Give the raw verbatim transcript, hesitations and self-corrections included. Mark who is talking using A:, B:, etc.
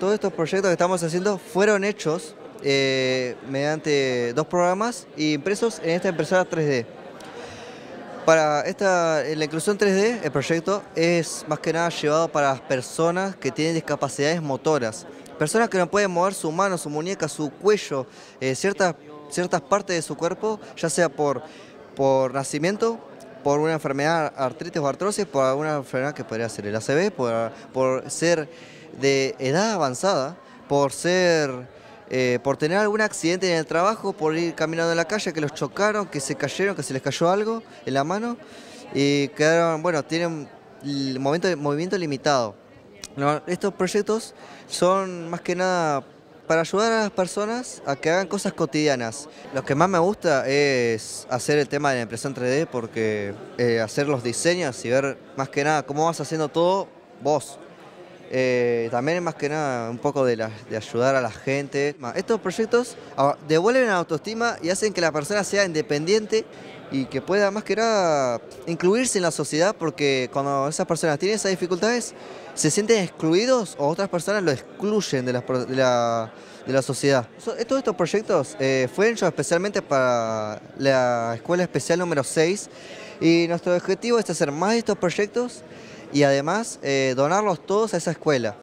A: todos estos proyectos que estamos haciendo fueron hechos eh, mediante dos programas y impresos en esta impresora tres D. Para esta, en la inclusión tres D, el proyecto es más que nada llevado para las personas que tienen discapacidades motoras. Personas que no pueden mover su mano, su muñeca, su cuello, eh, ciertas, ciertas partes de su cuerpo, ya sea por, por nacimiento, por una enfermedad, artritis o artrosis, por alguna enfermedad que podría ser el A C V, por, por ser de edad avanzada, por ser, eh, por tener algún accidente en el trabajo, por ir caminando en la calle, que los chocaron, que se cayeron, que se les cayó algo en la mano y quedaron, bueno, tienen el movimiento, movimiento limitado. No, estos proyectos son más que nada para ayudar a las personas a que hagan cosas cotidianas. Lo que más me gusta es hacer el tema de la impresión tres D porque eh, hacer los diseños y ver más que nada cómo vas haciendo todo vos. Eh, también es más que nada un poco de, la, de ayudar a la gente. Estos proyectos devuelven la autoestima y hacen que la persona sea independiente y que pueda más que nada incluirse en la sociedad, porque cuando esas personas tienen esas dificultades se sienten excluidos o otras personas lo excluyen de la, de la, de la sociedad. Todos estos proyectos eh, fueron hechos especialmente para la Escuela Especial número seis y nuestro objetivo es hacer más de estos proyectos y además eh, donarlos todos a esa escuela.